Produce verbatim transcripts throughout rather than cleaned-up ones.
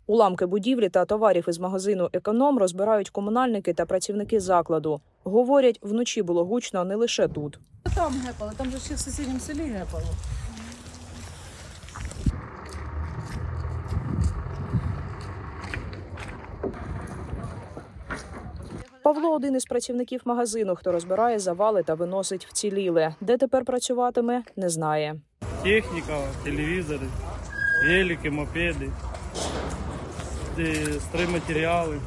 Уламки будівлі та товарів із магазину «Економ» розбирають комунальники та працівники закладу. Говорять, вночі було гучно не лише тут. Там гепало, там же ще в сусідньому селі гепало. Павло – один із працівників магазину, хто розбирає завали та виносить вціліле. Де тепер працюватиме, не знає. Техніка, телевізори, велики, мопеди, стройматеріали.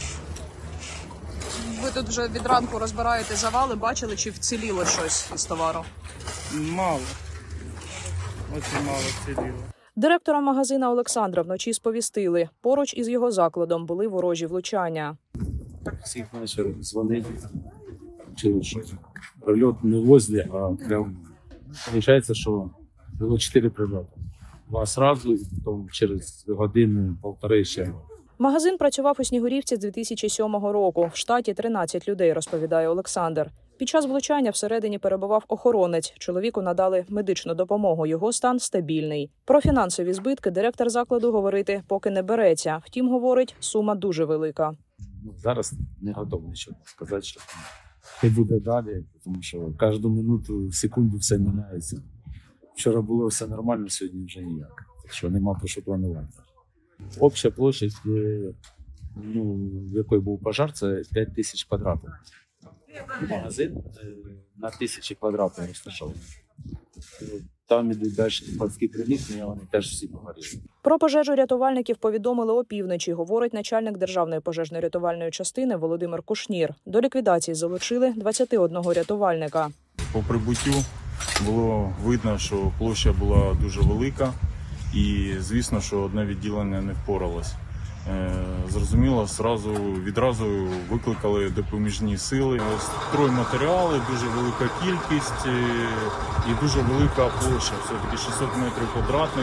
Ви тут вже від ранку розбираєте завали, бачили, чи вціліло щось із товару? Мало. Дуже мало вціліло. Директора магазина Олександра вночі сповістили. Поруч із його закладом були ворожі влучання. Всіх вечір дзвонили, через що прильот не возле, а прям виходить, що було чотири прильоти. Два одразу, і потім через годину-півтори ще. Магазин працював у Снігурівці з дві тисячі сьомого року. В штаті тринадцять людей, розповідає Олександр. Під час влучання всередині перебував охоронець. Чоловіку надали медичну допомогу. Його стан стабільний. Про фінансові збитки директор закладу говорити поки не береться. Втім, говорить, сума дуже велика. Зараз не готовий нічого сказати, що хай буде далі, тому що кожну минуту, секунду все міняється. Вчора було все нормально, сьогодні вже ніяк. Так що нема про що планувати. Обща площадь, ну, в якої був пожар, це п'ять тисяч квадратів. Магазин на тисячі квадратів розташований. Там ідуть далі складські приміщення, вони теж всі погоріли. Про пожежу рятувальників повідомили опівночі, говорить начальник Державної пожежно-рятувальної частини Володимир Кушнір. До ліквідації залучили двадцять один рятувальника. По прибуттю було видно, що площа була дуже велика і, звісно, що одне відділення не впоралось. Зрозуміло, зразу, відразу викликали допоміжні сили. Стройматеріали, дуже велика кількість і дуже велика площа. Все-таки шістсот метрів квадратних,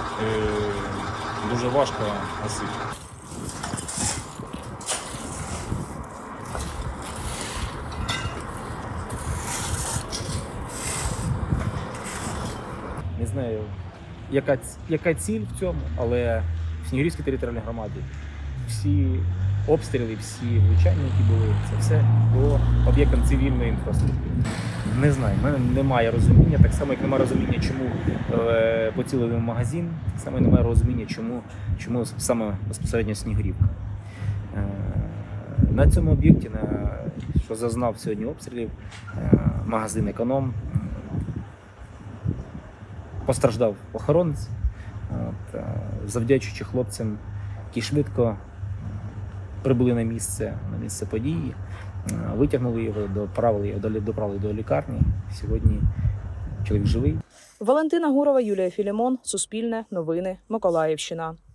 дуже важко гасити. Не знаю, яка, яка ціль в цьому, але в Снігурівській територіальній громаді всі обстріли, всі влучання, які були, це все було об'єктом цивільної інфраструктури. Не знаю, в мене немає розуміння, так само, як немає розуміння, чому е, поцілили в магазин, так само немає розуміння, чому, чому саме безпосередньо Снігурівка. Е, на цьому об'єкті, що зазнав сьогодні обстрілів, е, магазин «Економ», постраждав охоронець, от, завдячуючи хлопцям, які швидко прибули на місце, на місце події, витягнули його, доправили його, доправили до лікарні. Сьогодні чоловік живий. Валентина Гурова, Юлія Філімон, Суспільне, Новини, Миколаївщина.